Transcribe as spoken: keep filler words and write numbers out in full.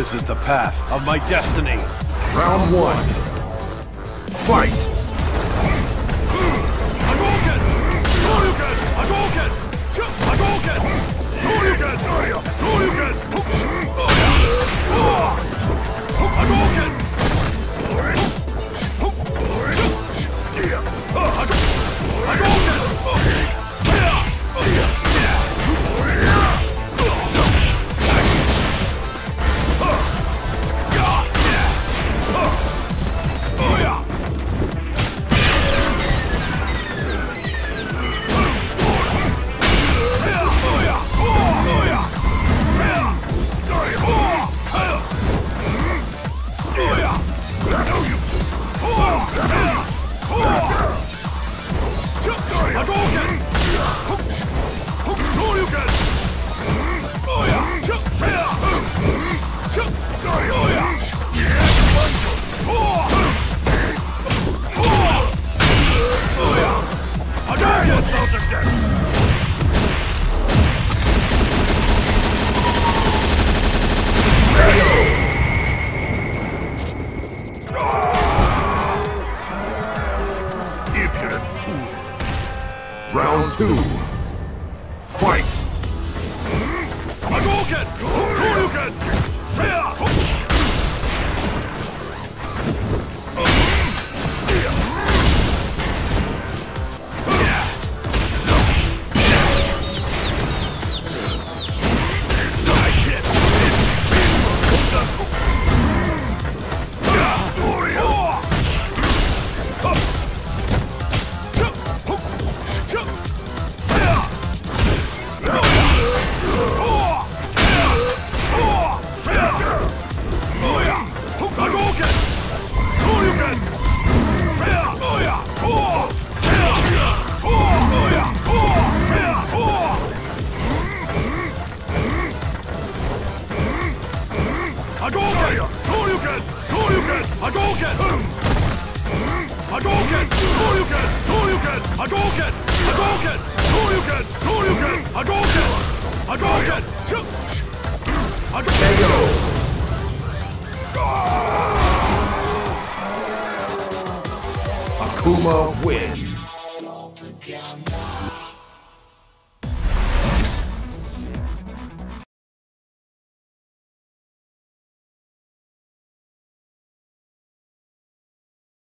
This is the path of my destiny. Round one. Fight! Hadouken! Shoryuken! Hadouken! Hadouken! Shoryuken! Shoryuken! Hadouken! Round two. Fight! Hadouken! Shoryuken! Hadouken! Shoryuken! Shoryuken! Hadouken! Hadouken! Shoryuken! Shoryuken! Hadouken! Hadouken! Shoryuken! Shoryuken! Hadouken! Hadouken! Hadouken! Akuma wins.